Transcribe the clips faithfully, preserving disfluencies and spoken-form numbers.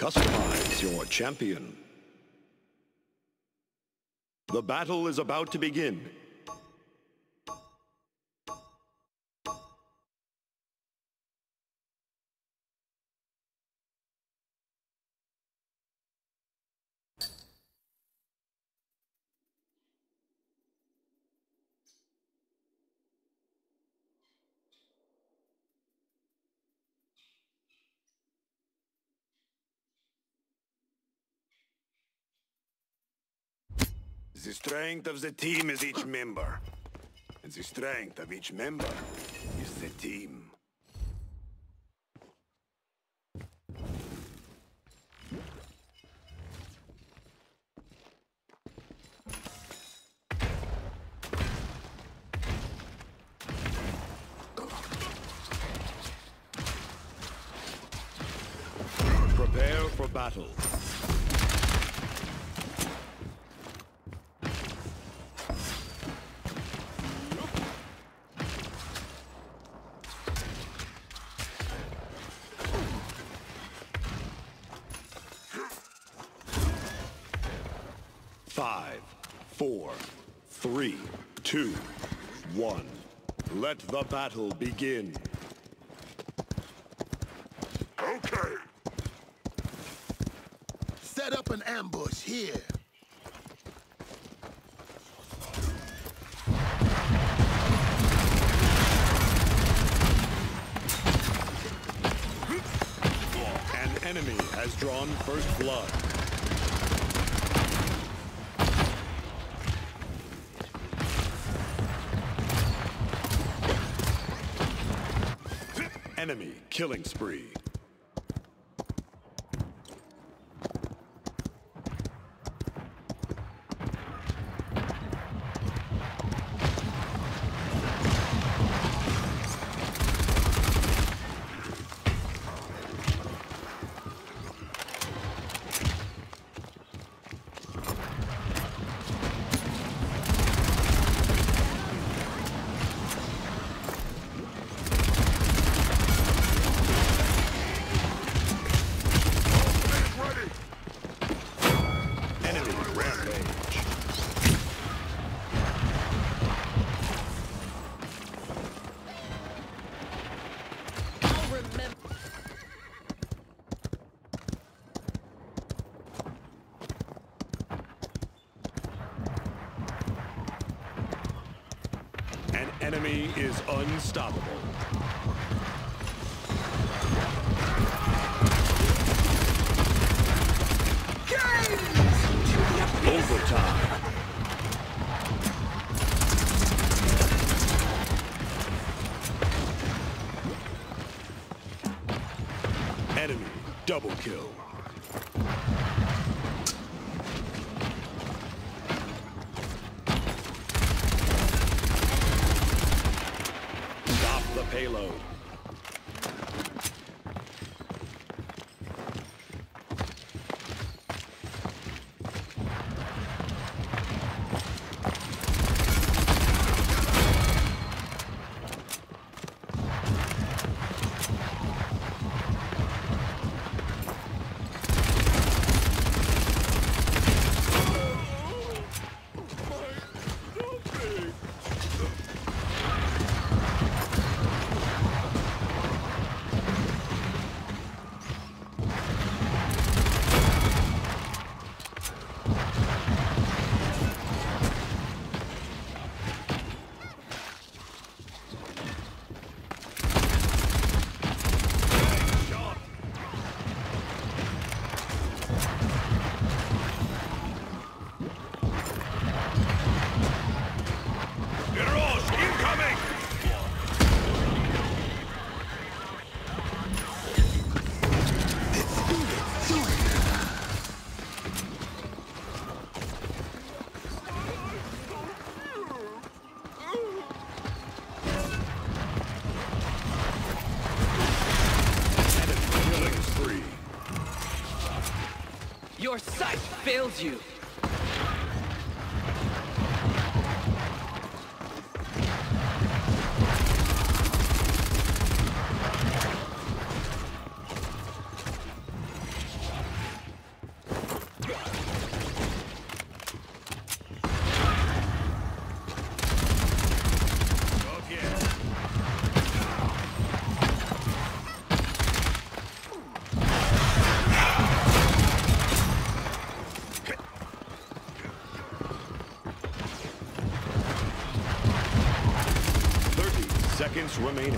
Customize your champion. The battle is about to begin. The strength of the team is each member. And the strength of each member is the team. Prepare for battle. Five, four, three, two, one. Let the battle begin. Okay. Set up an ambush here. An enemy has drawn first blood. Enemy killing spree. An enemy is unstoppable. Overtime. Enemy double kill. Stop the payload. Your sight fails you. seconds remaining.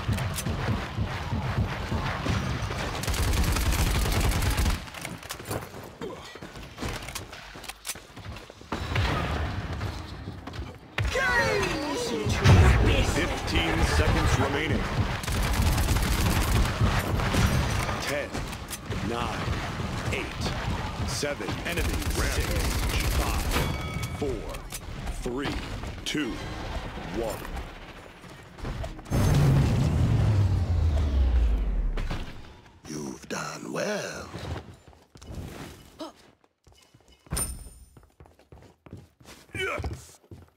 Fifteen seconds remaining. Ten, nine, eight, seven, enemy rampage. Five, four, three, two, one. You've done well. Yes!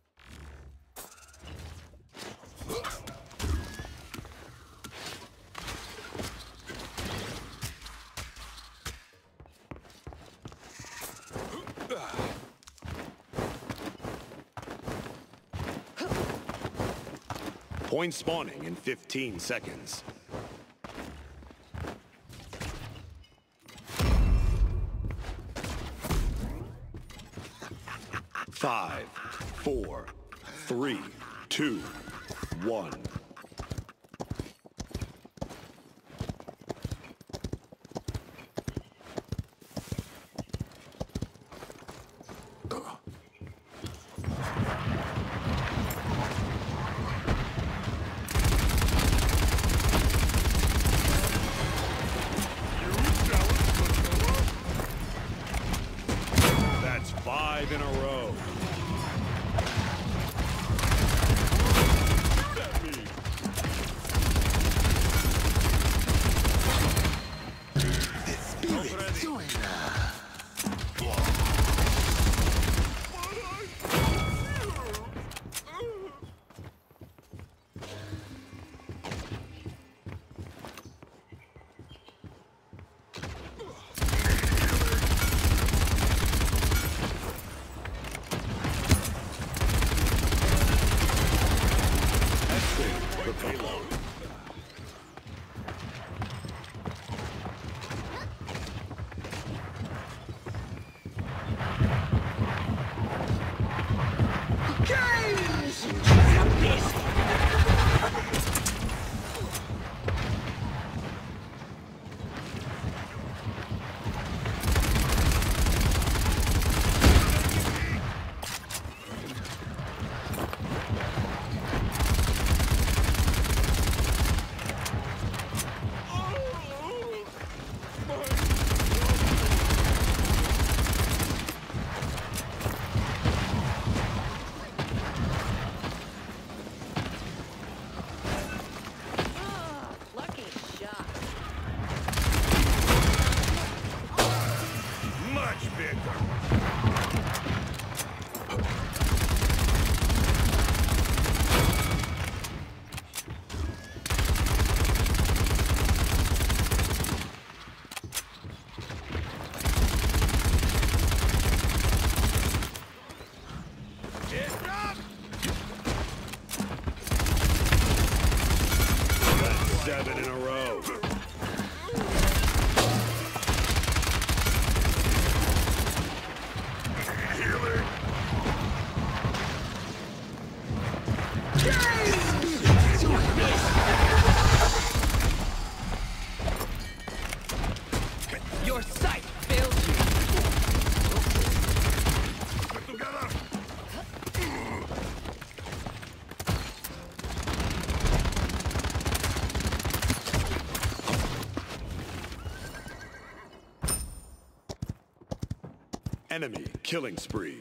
Point spawning in fifteen seconds. Five, four, three, two, one. That's five in a row. The payload. Lucky shot. Much bigger! Seven in a row. Your sight fails you. Together! Enemy killing spree.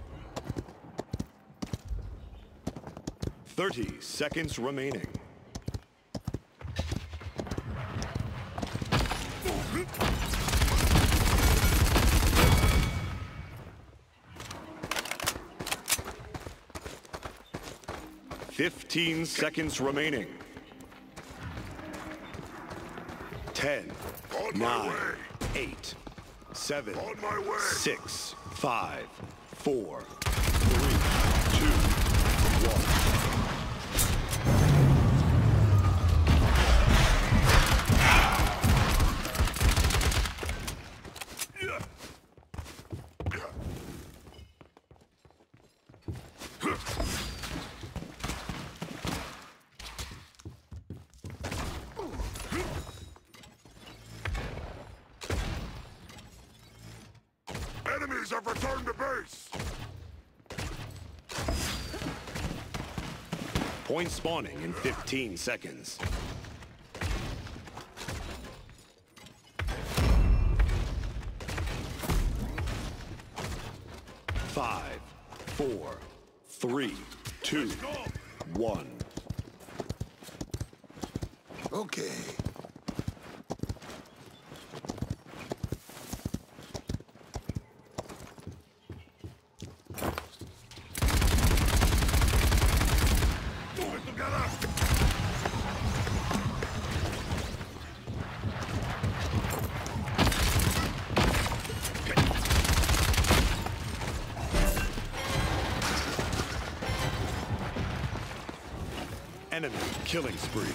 Thirty seconds remaining. Fifteen seconds remaining. Ten, On my nine, way. eight, seven, On my way. six, five, four, three, two, one. Enemies have returned to base! Point spawning in fifteen seconds. Five, four, three, two, one. Okay. Enemy killing spree.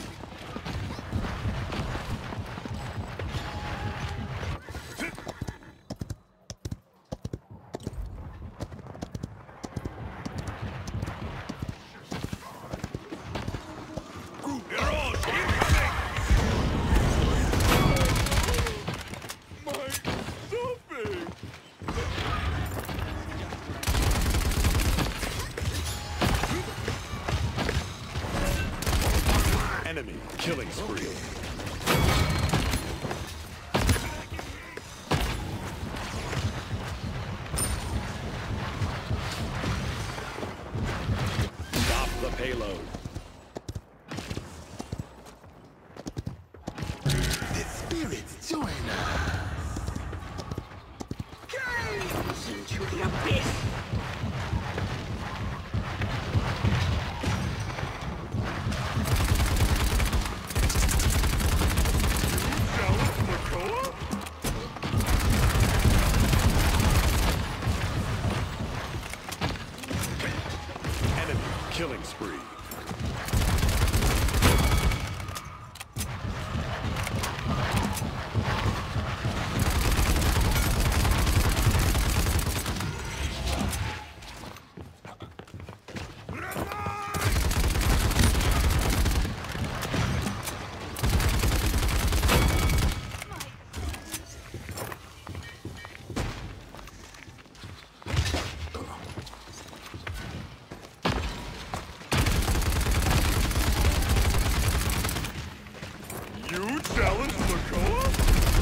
Enemy killing spree. Stop the payload. The spirits join us. Gaze into the abyss! Killing spree. You challenge Makoa?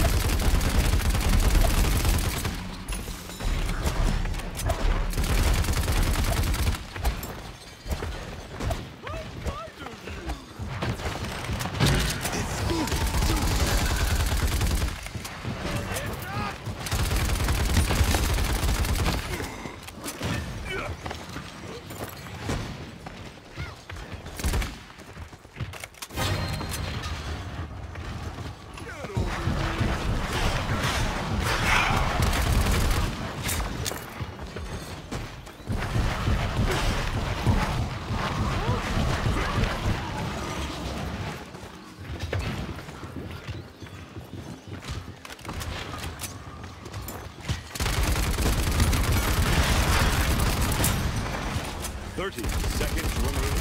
Thirty seconds remaining.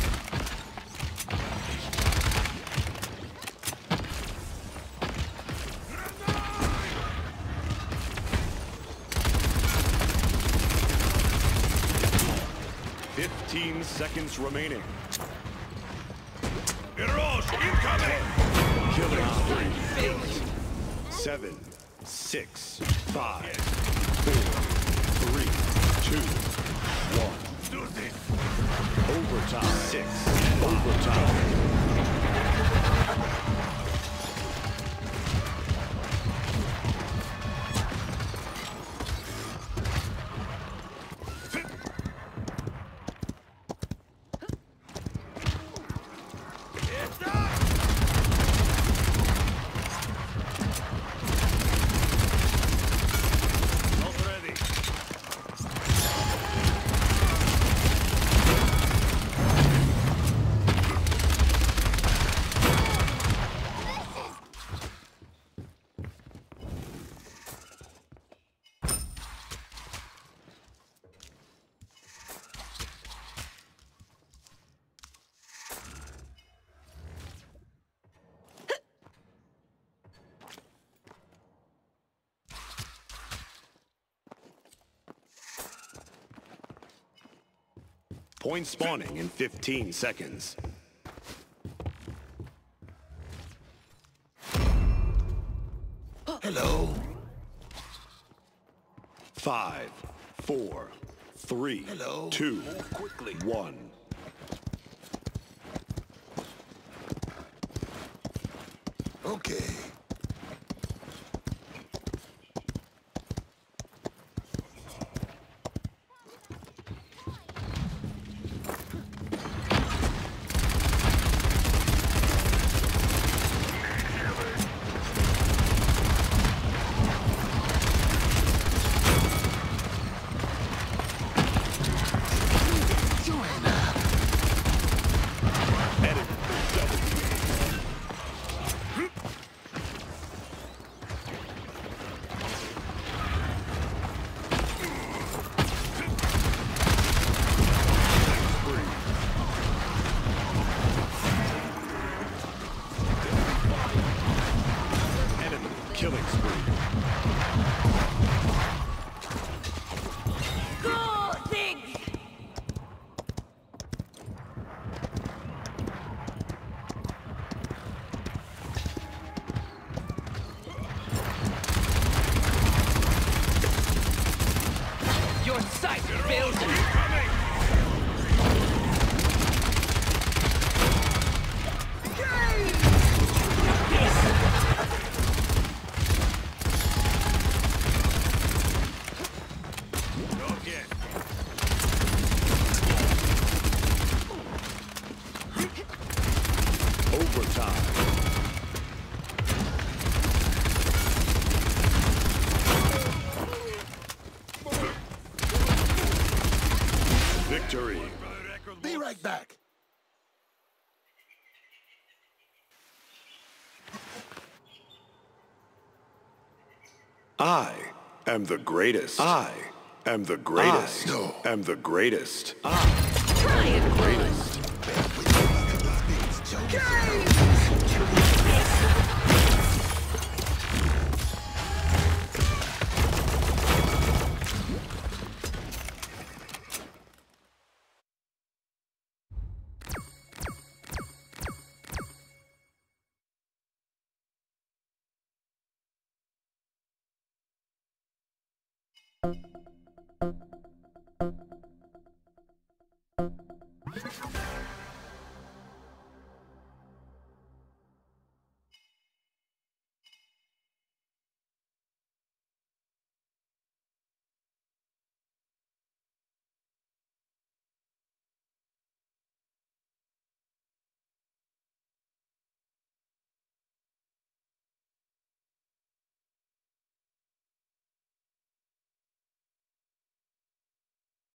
Fifteen seconds remaining. Mirage incoming! Killing spree. Seven, six, five, four, three, two, one. Do this! Overtime. Six. Overtime. Point spawning in fifteen seconds. Hello. Five, four, three, Hello. two, one. Okay. Killing spree. Cool things! Your sight fails you. Overtime. Victory. Be right back. I am the greatest. I am the greatest. I know. am the greatest. I Try am it, the greatest. You